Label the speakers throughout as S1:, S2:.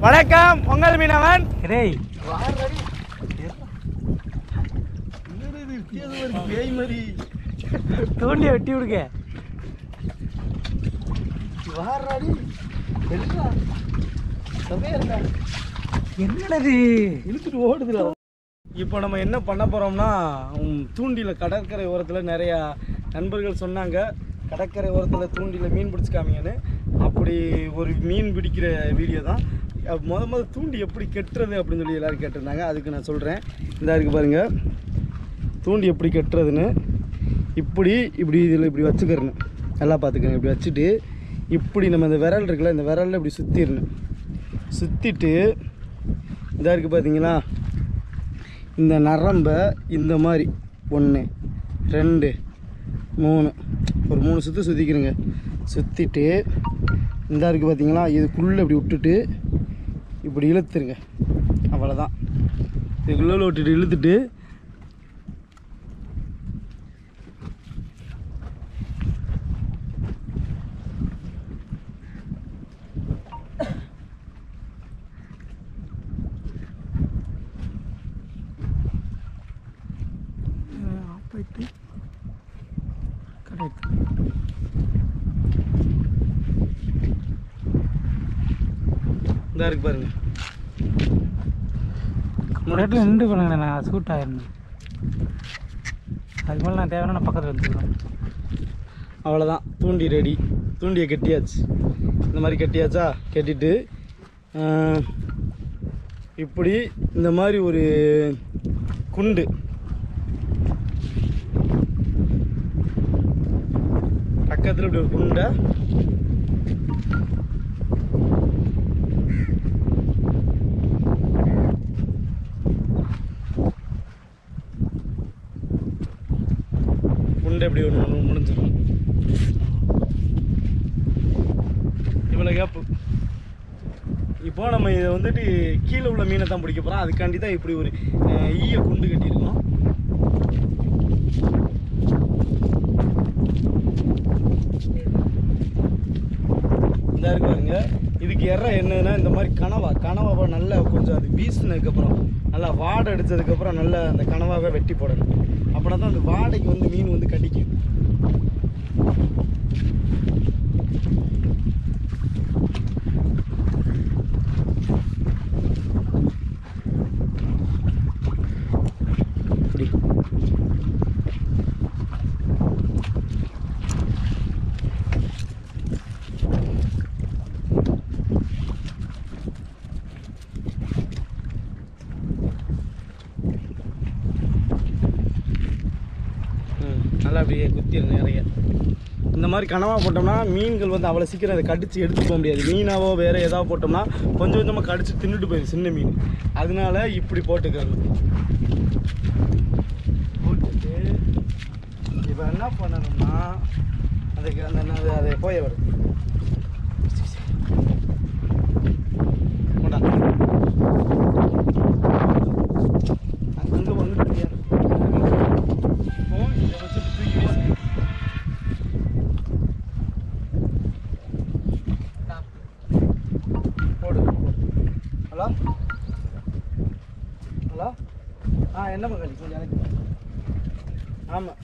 S1: வணக்கம் பொங்கல் மீனவன்.
S2: டேய் தோண்டியை வெட்டி விடுங்க. என்னது
S1: இழுத்துட்டு ஓடுதுல. இப்போ நம்ம என்ன பண்ண போகிறோம்னா, தூண்டியில் கடற்கரை ஓரத்தில் நிறையா நண்பர்கள் சொன்னாங்க கடற்கரை ஓரத்தில் தூண்டியில் மீன் பிடிச்சிக்காமீங்கன்னு. அப்படி ஒரு மீன் பிடிக்கிற வீடியோ தான். முத தூண்டி எப்படி கெட்டுறது அப்படின்னு சொல்லி எல்லோரும் கேட்டிருந்தாங்க. அதுக்கு நான் சொல்கிறேன். இந்த இருக்குது பாருங்கள், தூண்டி எப்படி கெட்டுறதுன்னு. இப்படி இதில் இப்படி வச்சுக்கிறணும். நல்லா பார்த்துக்கணும். இப்படி வச்சுட்டு இப்படி நம்ம இந்த விரல் இருக்குல்ல, இந்த விரலில் இப்படி சுற்றிடணும். சுற்றிட்டு இதாக இருக்குது பார்த்தீங்களா, இந்த நரம்பை இந்த மாதிரி 1 2 3 ஒரு 3 சுற்று சுற்றிக்கிறங்க. சுற்றிட்டு இந்த இருக்குது பார்த்தீங்களா, இதுக்குள்ளே இப்படி விட்டுட்டு இப்படி இழுத்துருங்க. அவ்வளோதான். இதுக்குள்ளே விட்டுட்டு இழுத்துட்டு போயிட்டு கரெக்ட் இந்த இருக்கு பாருங்க.
S2: இடத்துல நின்று பண்ணுங்க. நான் சூட் ஆயிருந்தேன். அது மேலே நான் தேவையான நான் பக்கத்தில் வச்சுக்கிறேன்.
S1: அவ்வளோதான். தூண்டி ரெடி. தூண்டியை கட்டியாச்சு. இந்த மாதிரி கட்டியாச்சா? கட்டிட்டு இப்படி இந்த மாதிரி ஒரு குண்டு பக்கத்தில் இப்படி ஒரு குண்டை இப்படி ஒன்று முடிஞ்சிடும். இவ்வளோ கேப்பு. இப்போ நம்ம இதை வந்துட்டு கீழே உள்ள மீனை தான் பிடிக்க போகிறோம். அதுக்காண்டி தான் இப்படி ஒரு ஈய குண்டு கட்டியிருக்கோம். இந்த இருக்கு பாருங்க. இதுக்கு என்னன்னா இந்த மாதிரி கனவாவை நல்லா கொஞ்சம் அது வீசினதுக்கப்புறம் நல்லா வாடை அடித்ததுக்கப்புறம் நல்லா அந்த கனவாவை வெட்டி போடணும். அப்படின்னா தான் அந்த வாடைக்கு வந்து மீன் வந்து கடிக்கும். நல்லா அப்படியே குத்திடும் நிறைய. இந்த மாதிரி கனவாக போட்டோம்னா மீன்கள் வந்து அவ்வளோ சீக்கிரம் அதை கடிச்சு எடுத்துக்க முடியாது. மீனாவோ வேறு ஏதாவது போட்டோம்னா கொஞ்சம் கொஞ்சமாக கடிச்சு தின்னுட்டு போயிடும் சின்ன மீன். அதனால இப்படி போட்டுக்கிறது. போட்டுட்டு இப்போ என்ன பண்ணணும்னா அதுக்கு அந்த அதை போய வரும். அங்கே வந்துட்டு இதை வச்சுட்டு தூக்கி வீசு. போடு. Hello hello. என்ன மகளி கொஞ்சம் எனக்கு. ஆமாம்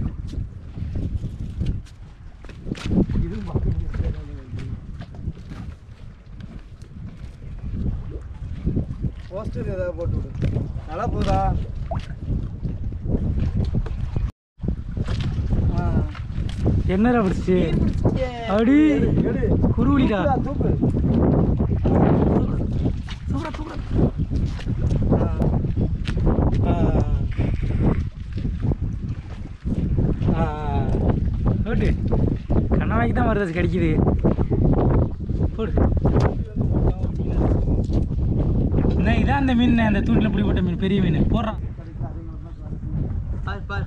S1: இது போஸ்டர் ஏதாவது போட்டு விடு. நல்லா போதா?
S2: என்னடா பிடிச்சி அடி குருவிடா.
S1: தூக்கு.
S2: ஓட்டு கண்ணாய்க்கு தான் வருது கிடைக்குது. போடு. இதான் அந்த மீன், அந்த தூண்டில் பிடிப்பட்ட மீன், பெரிய மீன் போடுறான். போடு.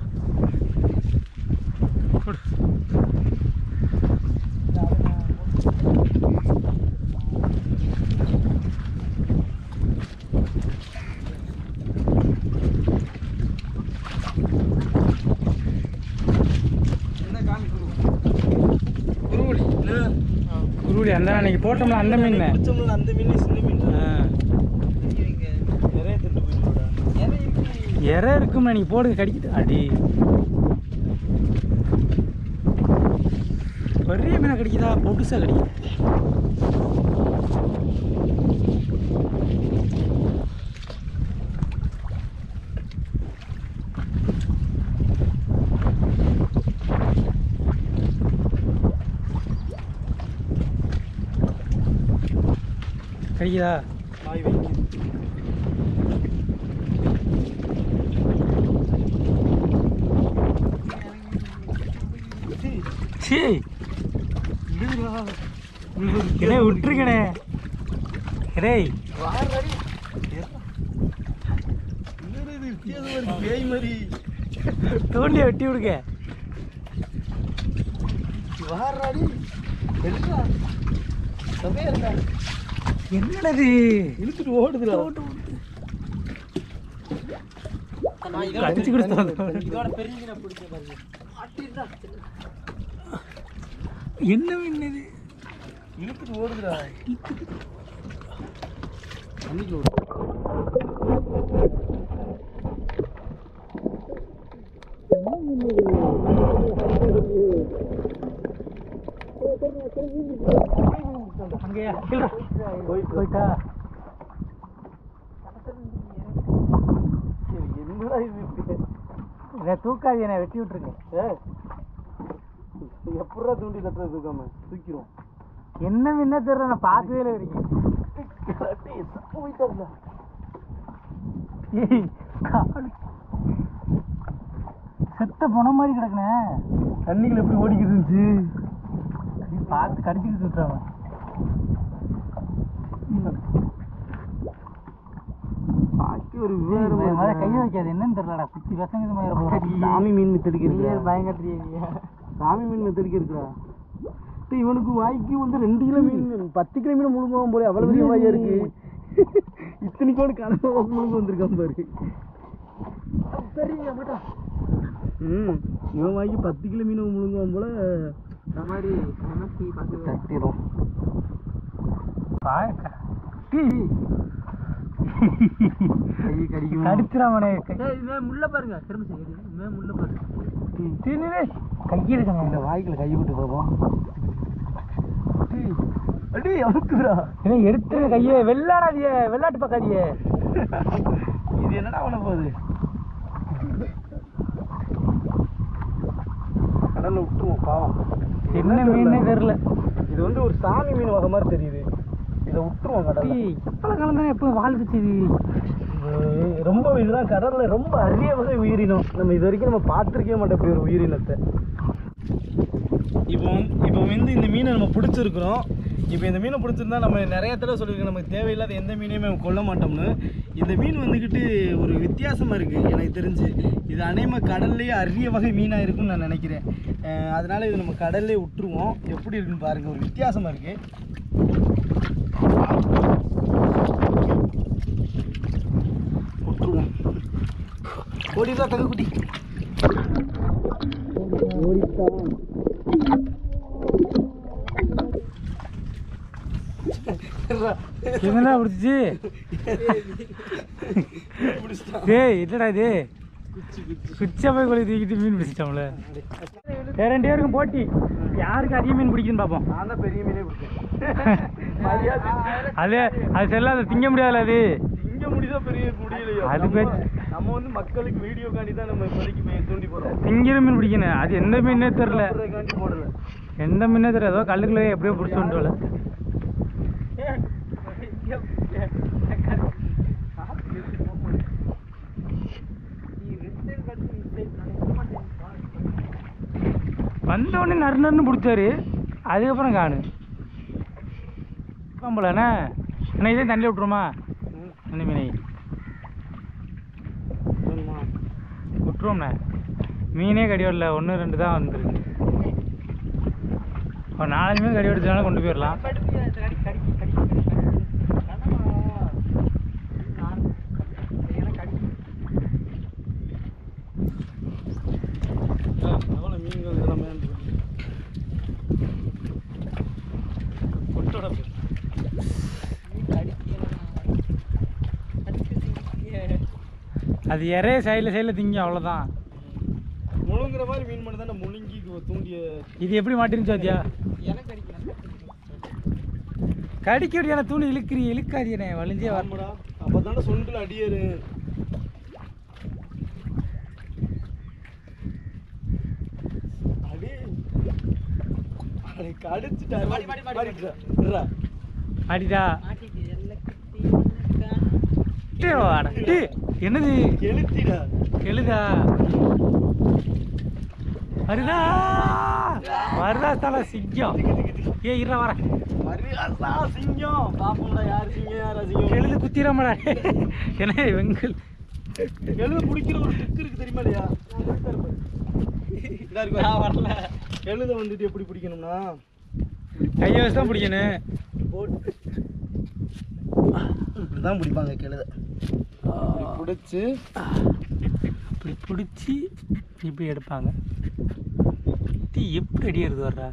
S2: குருவிலி அந்த அன்னைக்கு போட்டோம்ல அந்த மீன்,
S1: அந்த மீன் சின்ன மீன்.
S2: இறை இருக்கும்ண்ணா, நீங்கள் போடுங்க கடிக்கிட்டு. அடி பெரிய மீனை கடிக்குதா, பொடுசாக கடிக்குது. கடிக்குதா?
S1: வாய் வைக்குது.
S2: கிடே விட்டுருக்கணே. கிடே
S1: பேய் மாதிரி
S2: தூண்டியை வெட்டி விடுங்க.
S1: வாராடி
S2: என்னது
S1: இழுத்துட்டு ஓடுதுடா.
S2: கடிச்சு கொடுத்தோம். என்ன மீன் இது?
S1: இழுத்துட்டு ஓடுதுடா.
S2: அங்கேயா போயிட்டா?
S1: என்னடா இது?
S2: இதை தூக்காது, என்ன வெட்டி விட்டுருங்க.
S1: எப்படா தூண்டி தட்டுறது இருக்காம தூக்கிடும்.
S2: என்ன மீனே தெரியல, நான் பார்க்கவே இல்லை இருக்கேன். செத்த போன மாதிரி கிடக்குனே.
S1: தண்ணிகள் எப்படி ஓடிக்கிட்டு இருந்துச்சு
S2: பார்த்து கடிச்சுக்கிட்டு விட்டுறாங்க.
S1: ஒரு
S2: கையை வைக்காது, என்னன்னு தெரியலடா. குத்தி பசங்க
S1: சாமி மீன் மெத்தடிக்க இருக்கு.
S2: பயங்கர
S1: சாமி மீன் மெத்தடிக்க இருக்குடா. இவனுக்கு வாய்க்கு வந்து 2 கிலோ மீன் 10 கிலோ மீன் முழுங்குவான் போல. அவ்வளவு பெரிய வாயா இருக்கு. இத்தனைக்கோடு கனவு முழுங்க வந்திருக்கான் பாரு. இவன் வாய்க்கு 10 கிலோ மீன் முழுங்குவான் போல.
S2: மாதிரி தட்டிடும். கடிச்சிடாமனே. முள்ள பாருங்க, திரும்ப முள்ள பாருங்க. கையில் இருக்காங்க. இந்த வாய்க்குள்ள கை விட்டு போவோம்.
S1: அடி அமுக்குறா.
S2: ஏன்னா எடுத்து கையை வெள்ளாடாதிய, வெள்ளாட்டு பக்காதிய.
S1: இது என்னடா பண்ண போகுது? கடல்ல விட்டுருவோம் பாவம்.
S2: என்ன மீனே தெரியல.
S1: இது வந்து ஒரு சாமி மீன் வகை மாதிரி தெரியுது. இதை விட்டுருவோம் கடல்ல.
S2: எப்போ காலம் தானே எப்போ வாழ்ந்துச்சு.
S1: ரொம்ப இதுதான் கடல்ல ரொம்ப அரிய வகை உயிரினம். நம்ம இது வரைக்கும் நம்ம பார்த்துருக்கவே மாட்டோம் இப்படி ஒரு உயிரினத்தை. இப்போ வந்து இந்த மீனை நம்ம பிடிச்சிருக்கிறோம். இப்போ இந்த மீனை பிடிச்சிருந்தா நம்ம நிறைய தடவை சொல்லியிருக்கோம், நமக்கு தேவையில்லாத எந்த மீனையுமே நம்ம கொல்ல மாட்டோம்னு. இந்த மீன் வந்துக்கிட்டு ஒரு வித்தியாசமாக இருக்குது எனக்கு தெரிஞ்சு. இது அநேகமாக கடல்லையே அரிய வகை மீனாக இருக்குன்னு நான் நினைக்கிறேன். அதனால் இது நம்ம கடல்லே விட்டுருவோம். எப்படி இருக்குன்னு பாருங்கள், ஒரு வித்தியாசமாக இருக்குது. விட்டுருவோம். ஓடிதா தகுக்குட்டி ஓடித்தான்.
S2: என்னடா பிடிச்சி? ஏய் என்னடா இது? குச்சா போய் கொலை தூக்கிட்டு மீன் பிடிச்சிட்டோம்ல. வேற 2 பேருக்கும் போட்டி, யாருக்கு அதிக மீன் பிடிக்குன்னு பார்ப்போம்.
S1: நான் தான் பெரிய மீனே பிடிச்சேன்.
S2: அது செல்லாத, திங்க முடியாதுல்ல. அது
S1: திங்க முடியுதா? பெரிய முடியலையோ.
S2: அது
S1: நம்ம வந்து மக்களுக்கு வீடியோக்காண்டி தான் நம்ம இப்போதைக்கு தூண்டி போடுறோம்.
S2: திங்கிற மீன் பிடிக்கணும். அது எந்த மீனே தெரில,
S1: போடல.
S2: எந்த மீனே தெரியல. ஏதோ கல்லுக்குள்ளே எப்படியோ பிடிச்சி வந்துடல. வந்தோடனே நறுன்னு பிடிச்சாரு, அதுக்கப்புறம் காணு போலண்ணே. அண்ணா இதே தண்ணியில் விட்டுருமா? அந்த மீனை விட்டுருவோம்ண்ணே. மீனே கடி வரல, 1 2 தான் வந்துருக்கு. ஒரு 4 மீன் கடி எடுத்தனால கொண்டு போயிடலாம்.
S1: மீன்கள் எல்லாமே
S2: அது இறைய சைடில் திங்க அவ்வளோதான்.
S1: முழுங்குற மாதிரி மீன் மட்டும் தானே முழுங்கி தூண்டிய. இது
S2: எப்படி மாட்டிருந்துச்சு பாத்தியா?
S1: எனக்கு அடிக்கணும்.
S2: கடிக்கடியான தூணி இழுக்காதியனே வலிஞ்சே
S1: வரமுடா. அப்போ தானே சொண்டில் அடியேறு.
S2: அடிடா. என்னது எழுதா வருதா வருதா தல சிங்கம். இருடா வர சிங்கம் பாப்போம்டா. யாரு சிங்கம் யாரா சிங்கம்? எழுது குத்திராமடா. என்ன வெங்கல் எழுத பிடிக்கிற ஒரு ட்ரிக் இருக்கு தெரியுமா இல்லையா? வரல. எழுத வந்துட்டு எப்படி பிடிக்கணும்னா கையை வச்சு தான் பிடிக்கணும்.
S1: இப்படிதான் பிடிப்பாங்க கெழுத. பிடிச்சி
S2: இப்படி பிடிச்சி இப்படி எடுப்பாங்க. டீ எப்படி அடிக்கிறது வர்றா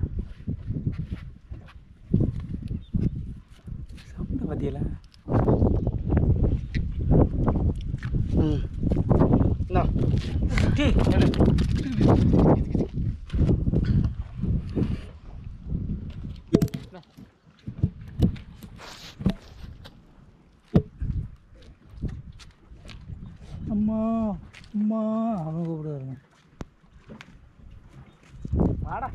S2: சவுண்ட பத்தியல. டீ அம்மா அம்மா அவங்க கூப்பிடுவாருங்க. வாடா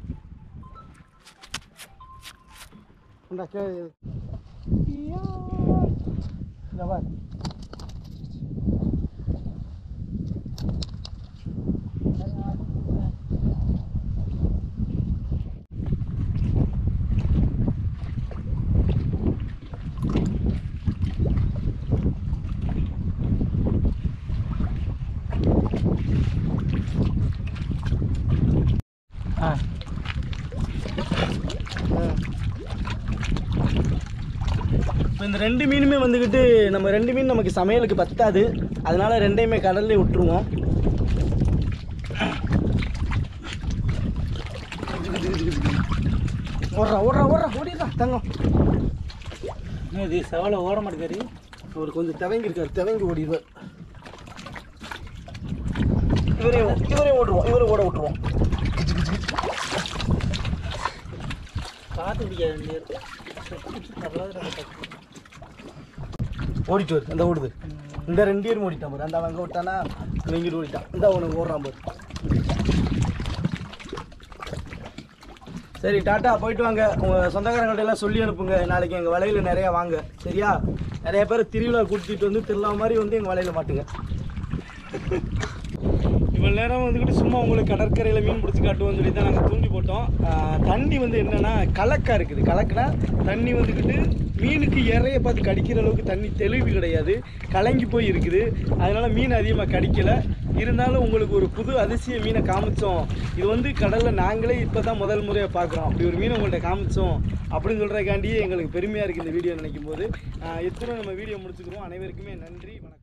S1: இப்போ இந்த ரெண்டு மீனுமே வந்துக்கிட்டு நம்ம ரெண்டு மீன் நமக்கு சமையலுக்கு பத்தாது. அதனால ரெண்டையுமே கடல்லே விட்டுருவோம். ஓடுறா ஓடுறா ஓடுறா ஓடிடுறான் தங்கம்.
S2: இது செவலை ஓட மாட்டேங்காரு.
S1: அவர் கொஞ்சம் தவங்கி இருக்காரு. தவங்கி ஓடிடுவார். இவரே ஓடுவோம். இவரை ஓட விட்டுருவோம்.
S2: காற்று பிடிக்காது.
S1: ஓடிட்டு வருது. அந்த ஓடுது. இந்த ரெண்டு பேரும் ஓடிட்டான் பாரு. அந்த அங்கே ஓட்டானா இவங்கிட்டு ஓடிட்டான். இந்த அவனுக்கு ஓடுறான் பாரு. சரி டாட்டா போயிட்டு வாங்க. உங்கள் சொந்தக்காரங்கள்ட்ட எல்லாம் சொல்லி அனுப்புங்க. நாளைக்கு எங்கள் வலையில் நிறையா வாங்க. சரியா? நிறைய பேர் திருவிழா கூட்டிகிட்டு வந்து திருவிழா மாதிரி வந்து எங்கள் வலையில் மாட்டுங்க. இவ்வளோ நேரம் வந்துக்கிட்டு சும்மா உங்களுக்கு கடற்கரையில் மீன் பிடிச்சி காட்டுவோம்னு சொல்லி தான் நாங்கள் தூண்டி போட்டோம். தண்ணி வந்து என்னென்னா கலக்காக இருக்குது. கலக்குனா தண்ணி வந்துக்கிட்டு மீனுக்கு இறைய பார்த்து கடிக்கிற அளவுக்கு தண்ணி தெளிவு கிடையாது. கலங்கி போய் இருக்குது. அதனால் மீன் அதிகமாக கடிக்கலை. இருந்தாலும் உங்களுக்கு ஒரு புது அதிசய மீனை காமிச்சோம். இது வந்து கடலில் நாங்களே இப்போ தான் முதல் முறையாக பார்க்குறோம். அப்படி ஒரு மீனை உங்கள்கிட்ட காமிச்சோம் அப்படின்னு சொல்கிறதுக்காண்டியே எங்களுக்கு பெருமையாக இருக்குது இந்த வீடியோ நினைக்கும் போது. எத்தனை நம்ம வீடியோ முடிச்சுக்கிறோம். அனைவருக்குமே நன்றி. வணக்கம்.